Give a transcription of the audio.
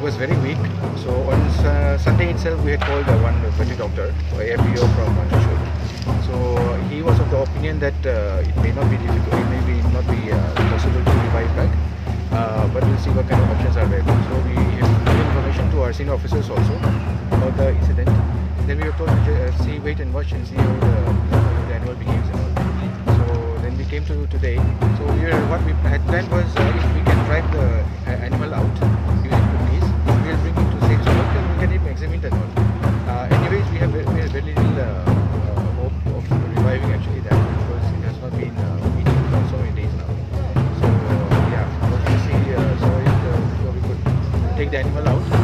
was very weak. So on Sunday itself, we had called one veterinary doctor, AFPO from Trishul. So he was of the opinion that it may not be difficult, it may be not be possible to revive back, but we'll see what kind of options are available. So we have given information to our senior officers also about the incident. Then we were told to wait and watch and see how the animal behaves and all. So then we came to today. So what we had planned was if we can drive the animal out using cookies, we'll bring it to safe spot and we can even examine it and all. Anyways, we have very little hope of reviving actually that, because it has not been eaten for so many days now. So yeah, what we see, so we could take the animal out.